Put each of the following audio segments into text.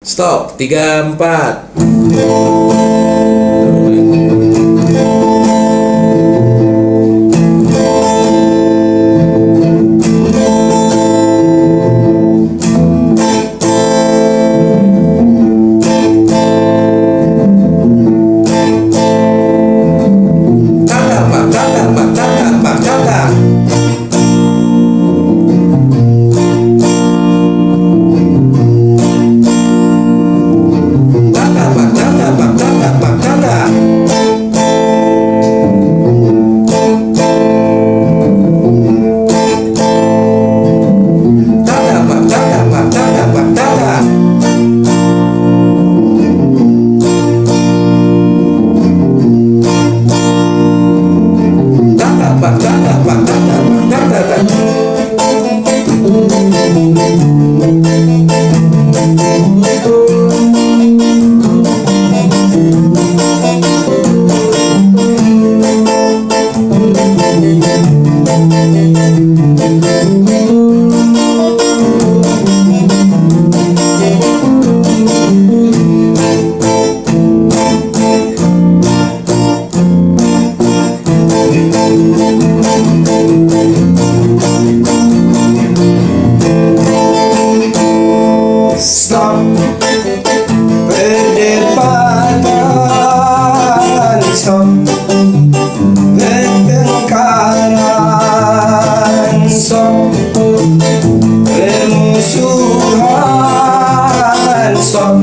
Stop. 3, 4. Stop perdebatan, stop pertengkaran, stop permusuhan, stop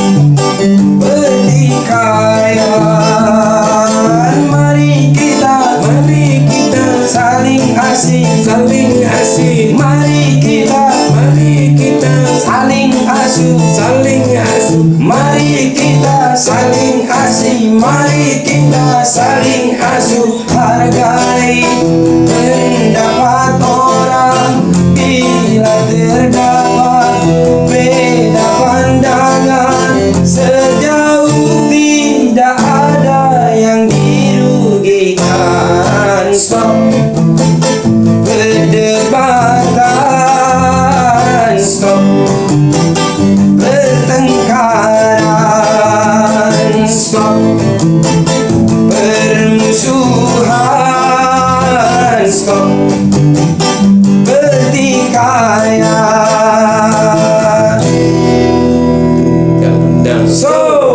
pertikaian. Mari kita saling asing, Mari kita saling asuh, Mari kita saling asih, mari kita saling asuh. Hargai pendapat orang bila terdapat beda pandangan, sejauh tidak ada yang dirugikan. Stop perdebatan, stop pertengkaran, stop permusuhan, stop pertikaian. So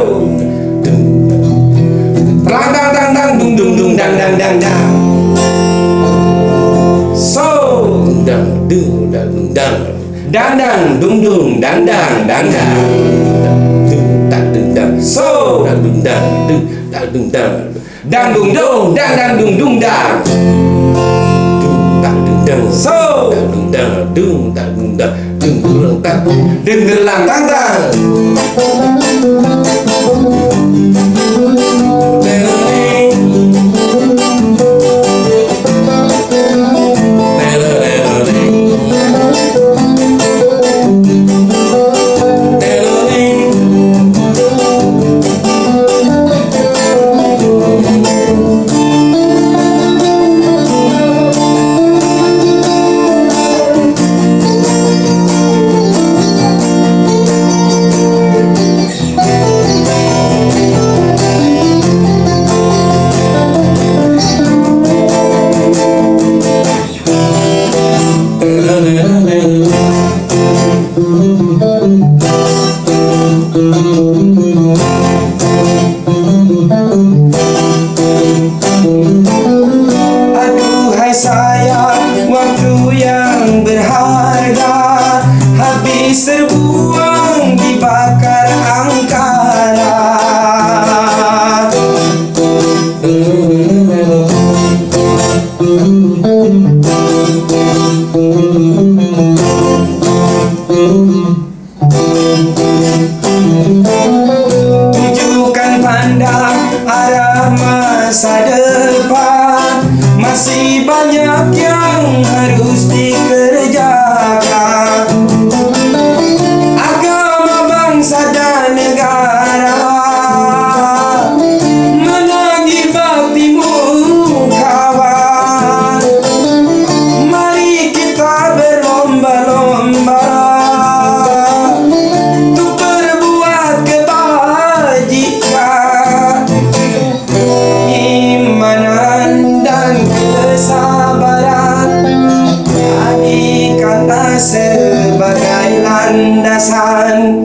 dang dang dang dang dung dung dung dang dang dang dang. So Dang dung dang dang. dang dang dung dung dang dang dang dang. So Dang dung dang dung dang dung dang. dang dung dung dang dang dung dung dang. Dang dung dang. So Dang dung dang dung dang dung dang. Dung dung dang. dengerlang tang tang.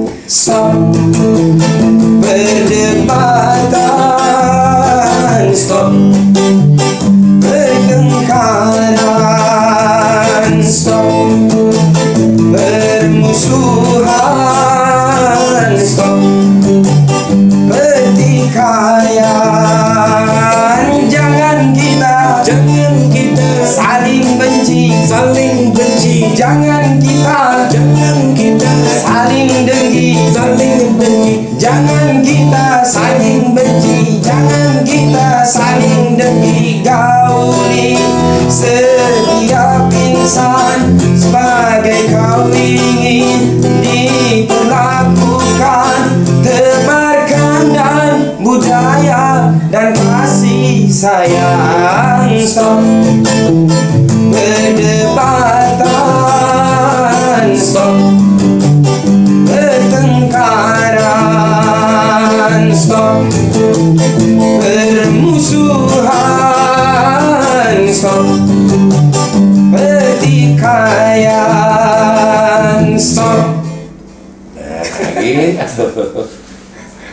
Stop perdebatan, stop pertengkaran, stop permusuhan, stop pertikaian. Jangan kita saling benci, jangan kita saling dengki, jangan kita saling benci, jangan kita saling dengki. Gauli setiap insan sebagai kau ingin diperlakukan, tebarkan dan budaya dan kasih sayang. Stop perdebatan, stop pertengkaran, stop permusuhan, stop pertikaian, stop. Nah, gitu.